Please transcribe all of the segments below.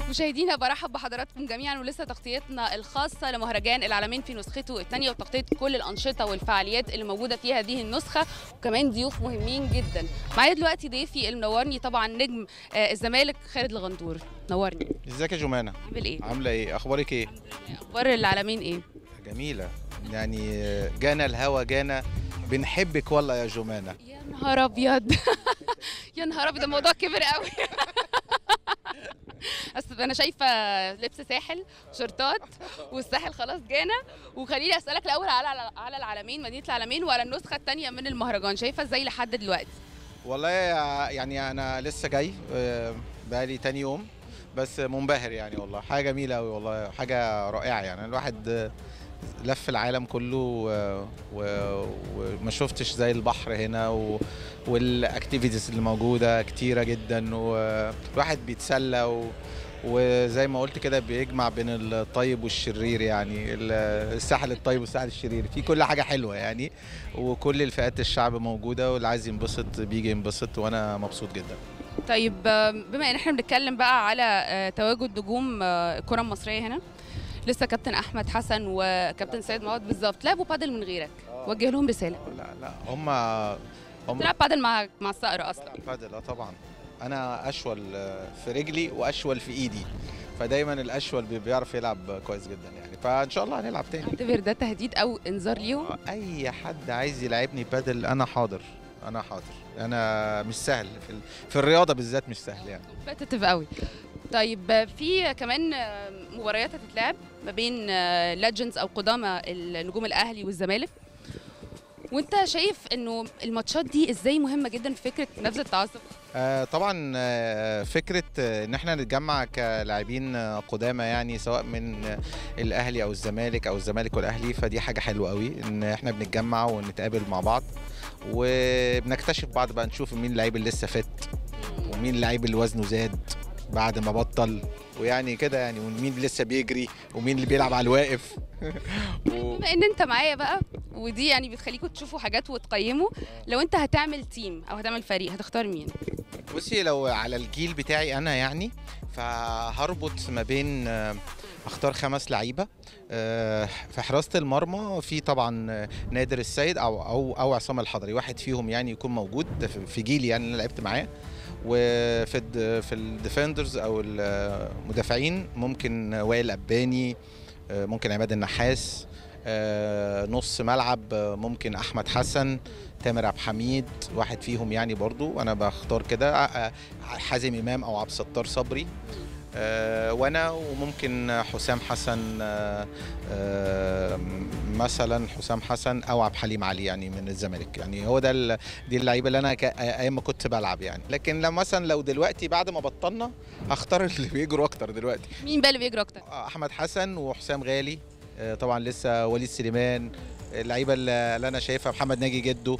مشاهدينا برحب بحضراتكم جميعا، ولسه تغطيتنا الخاصه لمهرجان العالمين في نسخته الثانيه وتغطيه كل الانشطه والفعاليات اللي موجوده في هذه النسخه، وكمان ضيوف مهمين جدا. معايا دلوقتي ضيفي اللي منورني طبعا نجم الزمالك خالد الغندور. نورني. ازيك يا جمانة؟ عامل ايه؟ عاملة ايه؟ اخبارك ايه؟ اخبار العالمين ايه؟ جميلة، يعني جانا الهوا جانا، بنحبك والله يا جمانة. يا نهار ابيض يا نهار ابيض، الموضوع كبر قوي. اصل انا شايفه لبس ساحل شورتات، والساحل خلاص جانا. وخليني اسالك الاول على العالمين، مدينه العالمين، وعلى النسخه الثانيه من المهرجان، شايفه ازاي لحد دلوقتي؟ والله يعني انا لسه جاي بقالي تاني يوم، بس منبهر يعني والله، حاجة جميلة قوي والله، حاجة رائعة. يعني الواحد لف العالم كله وما شفتش زي البحر هنا والاكتيفيتيز اللي موجودة كتيرة جدا، والواحد بيتسلى وزي ما قلت كده بيجمع بين الطيب والشرير، يعني الساحل الطيب والساحل الشرير، في كل حاجة حلوة يعني، وكل الفئات الشعب موجودة، واللي عايز ينبسط بيجي ينبسط، وأنا مبسوط جدا. طيب، بما ان احنا بنتكلم بقى على تواجد نجوم الكرة المصرية هنا، لسه كابتن احمد حسن وكابتن سيد معوض بالظبط لعبوا بادل من غيرك، وجه لهم رسالة. لا هم بتلعب بادل مع الصقر اصلا؟ بادل طبعا. انا اشول في رجلي واشول في ايدي، فدايما الاشول بيعرف يلعب كويس جدا يعني، فان شاء الله هنلعب تاني. اعتبر ده تهديد او انذار ليهم؟ اي حد عايز يلعبني بادل انا حاضر، انا حاضر. انا مش سهل في الرياضه بالذات، مش سهل يعني. كومبيتيتيف قوي. طيب، في كمان مباريات هتتلعب ما بين ليجندز او قدامى النجوم الاهلي والزمالك، وانت شايف انه الماتشات دي ازاي مهمه جدا في فكره نبذ التعصب؟ طبعا، فكره ان احنا نتجمع كلاعبين قدامى، يعني سواء من الاهلي او الزمالك او الزمالك والاهلي، فدي حاجه حلوه قوي ان احنا بنتجمع ونتقابل مع بعض، وبنكتشف بعض بقى، نشوف مين اللعيب اللي لسه فت، ومين اللعيب اللي وزنه زاد بعد ما بطل، ويعني كده يعني، ومين اللي لسه بيجري، ومين اللي بيلعب على الواقف. بما ان انت معايا بقى، ودي يعني بتخليكم تشوفوا حاجات وتقيموا، لو انت هتعمل تيم او هتعمل فريق هتختار مين؟ بصي، لو على الجيل بتاعي انا يعني، فهربط ما بين اختار 5 لعيبه. في حراسه المرمى في طبعا نادر السيد او عصام الحضري، واحد فيهم يعني يكون موجود في جيلي يعني، انا لعبت معاه. في الديفندرز او المدافعين ممكن وائل أباني، ممكن عماد النحاس. نص ملعب ممكن احمد حسن، تامر عبد الحميد، واحد فيهم يعني برضو انا بختار كده. حازم امام او عبد الستار صبري، وانا وممكن حسام حسن، مثلا حسام حسن او عبد الحليم علي يعني من الزمالك، يعني هو ده دي اللعيبه اللي انا ايام ما كنت بلعب يعني. لكن لو دلوقتي بعد ما بطلنا هختار اللي بيجروا اكتر دلوقتي. مين بقى اللي بيجروا اكتر؟ احمد حسن وحسام غالي، طبعا لسه وليد سليمان، اللعيبه اللي انا شايفها محمد ناجي جده.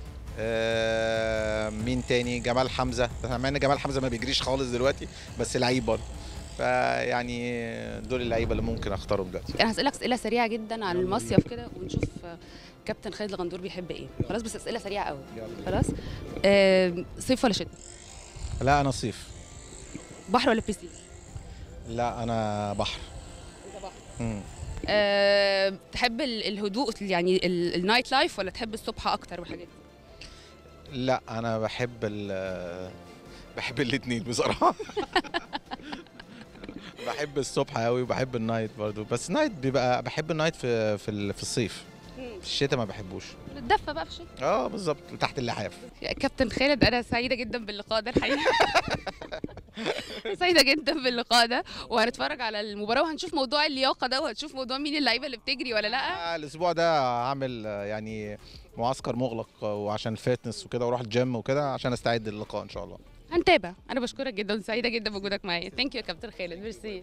مين تاني؟ جمال حمزه، مع ان جمال حمزه ما بيجريش خالص دلوقتي، بس لعيب برضه. فيعني دول اللعيبه اللي ممكن اختارهم دلوقتي. انا هسألك اسئله سريعه جدا عن المصيف كده، ونشوف كابتن خالد الغندور بيحب ايه. خلاص، بس اسئله سريعه قوي. خلاص. صيف ولا شتاء؟ لا، انا صيف. بحر ولا بيسين؟ لا، انا بحر. انت بحر. تحب الهدوء يعني النايت لايف، ولا تحب الصبح اكتر والحاجات دي؟ لا، انا بحب الاثنين بصراحه. بحب الصبح قوي وبحب النايت برضو، بس نايت بحب النايت في الصيف. في الشتاء ما بحبوش. نتدفى بقى في الشتاء. بالظبط، تحت اللحاف. يا كابتن خالد، انا سعيده جدا باللقاء ده الحقيقه. سعيده جدا باللقاء ده، وهنتفرج على المباراه وهنشوف موضوع اللياقه ده، وهنشوف موضوع مين اللعيبه اللي بتجري ولا لا. الاسبوع ده هعمل يعني معسكر مغلق، وعشان الفيتنس وكده، واروح الجيم وكده عشان استعد للقاء ان شاء الله. هنتابع. انا بشكرك جدا، سعيده جدا بوجودك معايا. ثانك يو يا كابتن خالد، ميرسي.